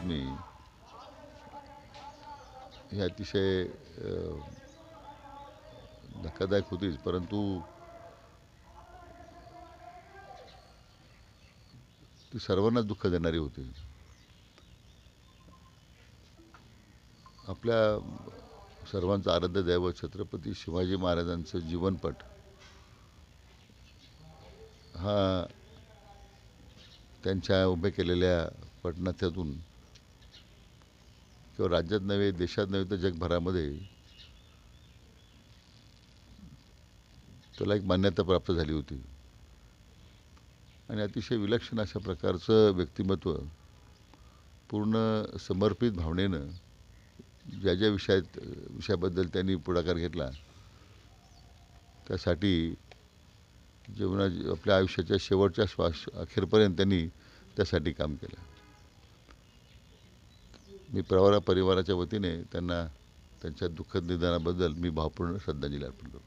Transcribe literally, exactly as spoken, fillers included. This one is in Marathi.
बातमी ही अतिशय धक्कादायक होतीच, परंतु ती सर्वांना दुःख देणारी होती. आपल्या सर्वांचं आराध्य दैवत छत्रपती शिवाजी महाराजांचं जीवनपट हा त्यांच्या उभे केलेल्या पटनाट्यातून किंवा राज्यात नव्हे, देशात नव्हे तर जगभरामध्ये त्याला एक मान्यता प्राप्त झाली होती. आणि अतिशय विलक्षण अशा प्रकारचं व्यक्तिमत्व पूर्ण समर्पित भावनेनं ज्या ज्या विषयात विषयाबद्दल त्यांनी पुढाकार घेतला त्यासाठी जीवना आपल्या आयुष्याच्या शेवटच्या श्वास अखेरपर्यंत त्यांनी त्यासाठी काम केलं. मी प्रवरा परिवाराच्या वतीने त्यांना त्यांच्या दुःखद निधनाबद्दल मी भावपूर्ण श्रद्धांजली अर्पण करतो.